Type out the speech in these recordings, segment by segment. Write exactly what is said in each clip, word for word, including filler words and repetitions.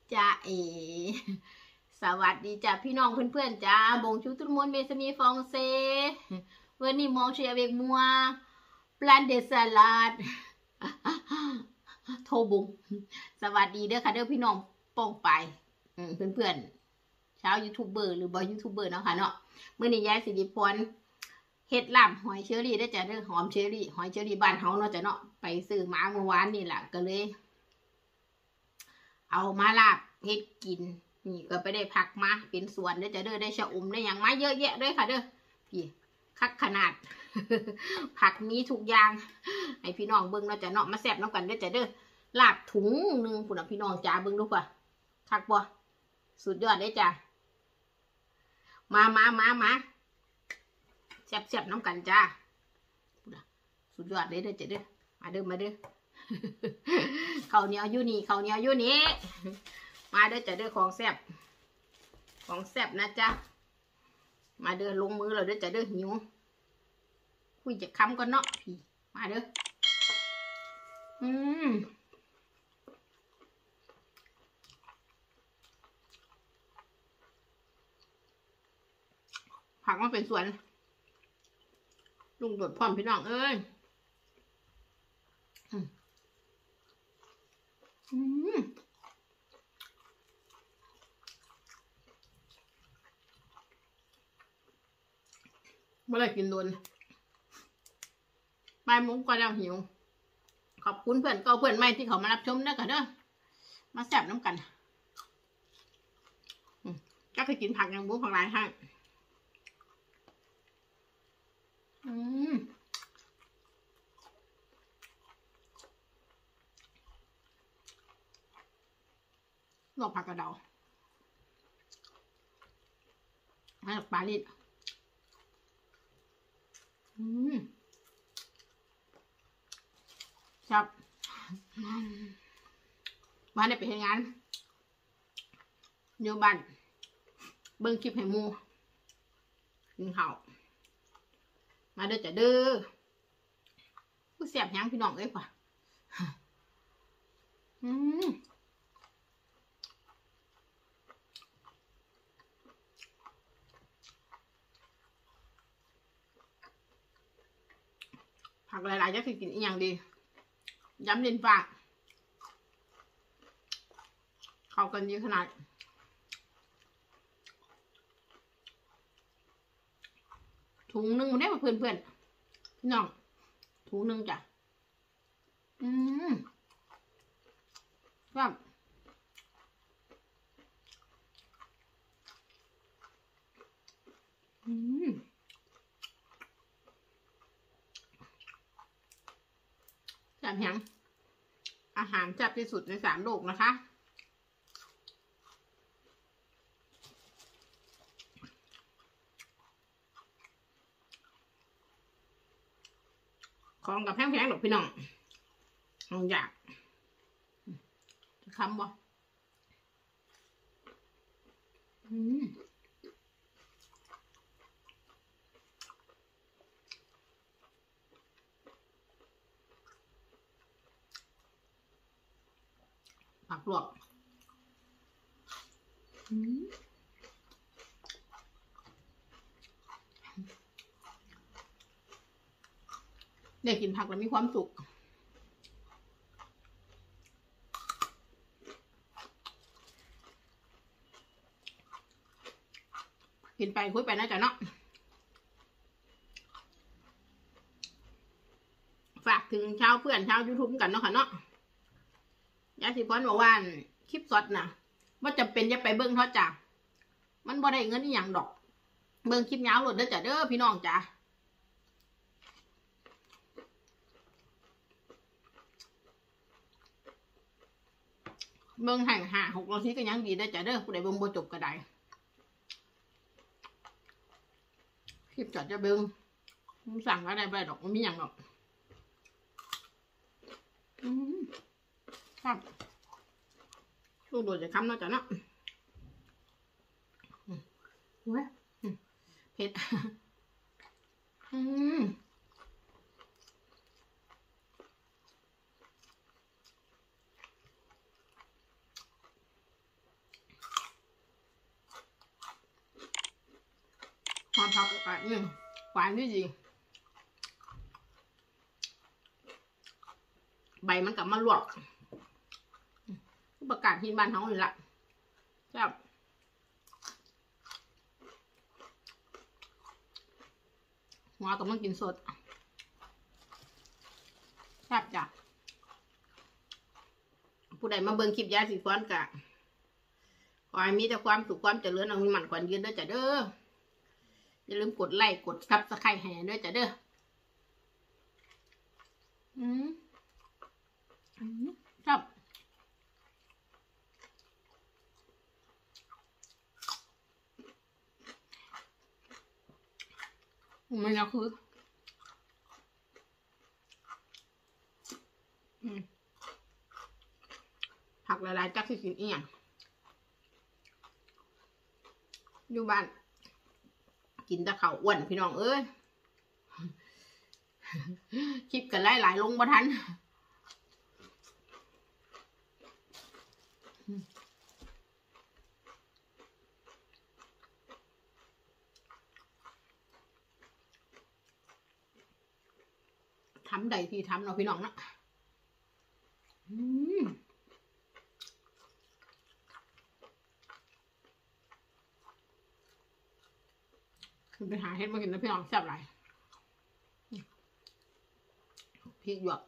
จ้าเอสวัสดีจ้าพี่น้องเพื่อนๆจ้าบงชูตุลมนเมสมีฟองเซวันนี้มองเชียร์เวกมัวปลานเดสลัดโทบุงสวัสดีเด้อค่ะเด้อพี่น้องป้องไปเพื่อนๆชาวยูทูบเบอร์หรือบอยยูทูบเบอร์เนาะค่ะเนาะเมื่อนี้ยายสิริพรเฮ็ดลาบหอยเชอรี่ได้จ้ะเด้อหอมเชอรี่หอยเชอรี่บ้านเฮาเนาะจ้ะเนาะไปซื้อมาเมื่อวานนี่แหละก็เลยเอามาลาบเฮ็ดกินนี่ก็ไปได้ผักมาเป็นสวนได้จะเด้อได้ชะอมได้อย่างมาเยอะแยะด้วยค่ะเด้อพี่คักขนาด ผักมีทุกอย่างให้พี่น้องเบิ่งเนาะจะเนาะมาแซ่บน้ำกันได้จะเด้อลาบถุงหนึ่งพุ่นพี่น้องจ๋าเบิ่งดูป่ะคักบ่สุดยอดได้จ้ะมามามามาแซ่บๆน้ำกันจ้าสุดยอดเลยเด้อจะเด้อมาเด้อมาเด้อข้าวเหนียวอยู่นี่ข้าวเหนียวอยู่นี่มาเด้อจะเด้อของแซ่บของแซ่บนะจ๊ะมาเด้อลงมือเราเด้อจะเด้อหิวคุยจะค้ำก็เนาะพี่มาเด้ออืมผักมาเป็นสวนลุงโดดพร้อมพี่น้องเอ้ยอืมไม่ได้กินโดนบ่ายโมงก็แล้วหิวขอบคุณเพื่อนเก่าเพื่อนใหม่ที่เขามารับชมนะกันเด้อมาแซ่บน้ำกันก็เคยกินผักอย่างบุ้งผักลายให้อืมลวกผักกระเดาให้ปลาลิดอืมครับมาได้ไปทำงานอยู่บ้านเบิ่งคลิปให้มูกินข้าวมาเด้อจะเด้อผู้เสียบยังพี่น้องเอ้ยป่ะอืมผักหลายๆจะกินอีกอย่างดีย้ำเด่นฝากเข้ากันดีขนาดถุงหนึ่งได้มาเพื่อนเพื่อนพี่น้องถุงหนึ่งจ้ะอืมครับอืมแซ่บยังอาหารแซ่บที่สุดในสามโลกนะคะของกับแพงๆหรอกพี่น้องลองอยากจะคำบ่อืมผักลวกได้กินผักแล้วมีความสุขกินไปคุยไปนะจ๊ะเนาะฝากถึงชาวเพื่อนชาวยูทูบกันเนาะค่ะเนาะยาสีพรบอกว่าคลิปสดนะว่าจำเป็นจะไปเบิ้งเขาจ้ะมันบ่ได้เงินนี่อย่างดอกเบิ้งคลิปยาวหลุดเด้อจ้ะเด้อพี่น้องจ้ะเบิ้งห่างห่าหกนาทีก็ยังดีได้จ้ะเด้อผู้ใดเบิ้งบ่จบก็ได้คลิปจอดจะเบิ้งสั่งอะไรไปดอกมันมีอย่างดอกอืมครับลูกโดดจะค้ำเนาะจ้ะเนาะเว้ยเผ็ดอืมอนพักไปอืมหวานที่จริงใบมันกลับมาลวกประกาศที่บ้านเขาเลยละครับหัวก็มันกินสดแซ่บจ้ะผู้ใดมาเบิ่งคลิปยาสีฟันกะขอให้มีแต่ความสุขความเจริญเอามีหมันขวัญยืนด้วยจ้ะเด้ออย่าลืมกดไลค์กดซับสไครต์ให้ด้วยจ้ะเด้ออืมอืมครับมันก็คือผักละลายจักสิกินอีหยังอยู่บ้านกินแต่ข้าวอ้วนพี่น้องเอ้ยคลิปกันไล่หลายลงบ่ทันทำใดที่ทำเนาะพี่น้องนะคือไปหาเห็ดมากินนะพี่น้องแซ่บหลายพริกหยวก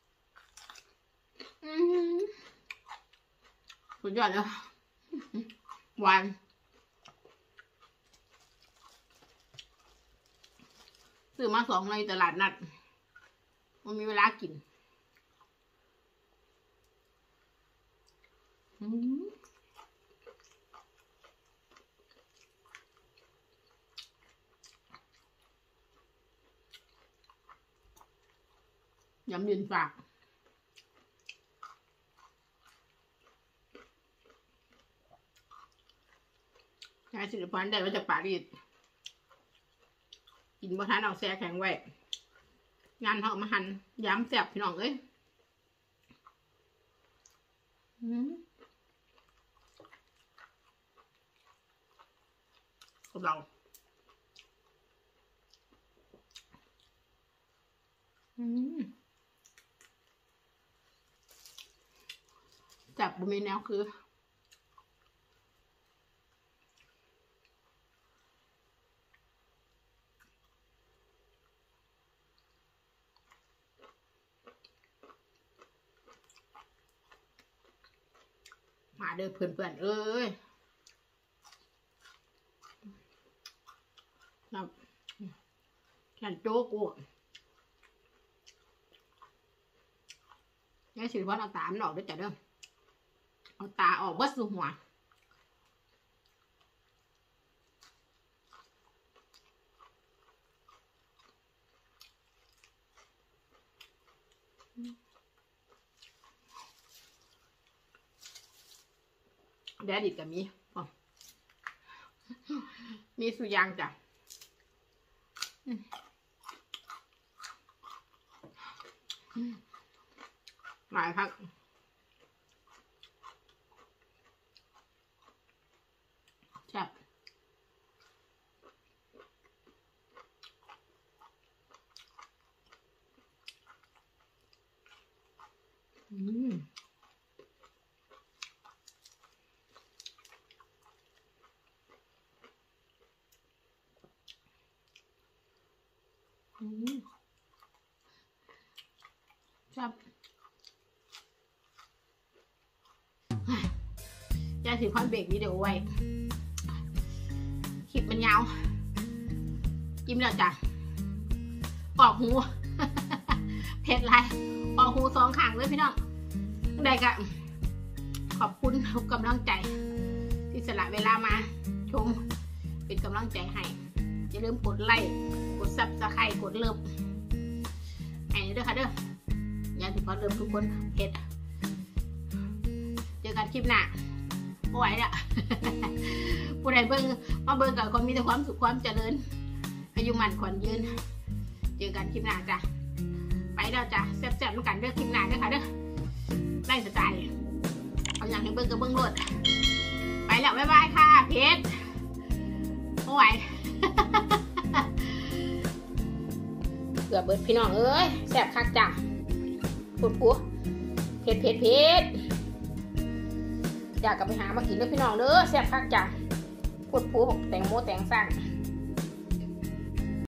สุดยอดเลยหวานซื้อมาสองในตลาดนัดมันมีเวลากินยำดินฝากใช้สิริพันธ์ได้มาจากปารีสกินบ่ทันเอาแซ่แข็งไว้งานเขามาหั่นย้ำแซ่บพี่น้องเอ้ยกับเราจับบุมีแนวคือมาเด้อเพื่อนๆเอ้ยครับแค่โจ๊กูนี่สิว่าเอาตามันออกด้วยจ้ะเด้อเอาตาออกเบิดสู่หัวแดดดิดกับมีมีสุยางจ้ะหลายพักแซ่บอืมอืมชอบยาสีฟันเบรกวิดีโอไว้คลิปมันยาวจิ้มแล้วจ้ะปอกหูเผ็ดไรปอกหูสองข้างเลยพี่น้องได้กะขอบคุณทุกกำลังใจที่สละเวลามาชมเป็นกำลังใจให้อย่าลืมกดไลค์กดซับสไครต์กดเลิฟให้ด้วยค่ะเด้อยาสีฟันเลิฟทุกคนเผ็ดเจอกันคลิปหน้าไหวละผู้ใดเบิ่งมาเบิ่งกับคนมีแต่ความสุขความเจริญอายุมันขวัญยืนเจอกันคลิปหน้าจ้ะไปแล้วจ้ะแซ่บๆเหมือนกันเด้อคลิปหน้าเด้อค่ะเด้อไล่สไตล์เอาอย่างให้เบิ่งกับเบิ่งรถไปแล้วบ๊ายบายค่ะเพชรไหวเกือบเบิดพี่น้องเอ้ยแซ่บคักจังปวดผัวเผ็ดเผ็ดเผ็ดอยากกลับไปหามากินเด้อพี่น้องเด้อแซ่บคักจังปวดผัวบอกแตงโมแตงสั่ง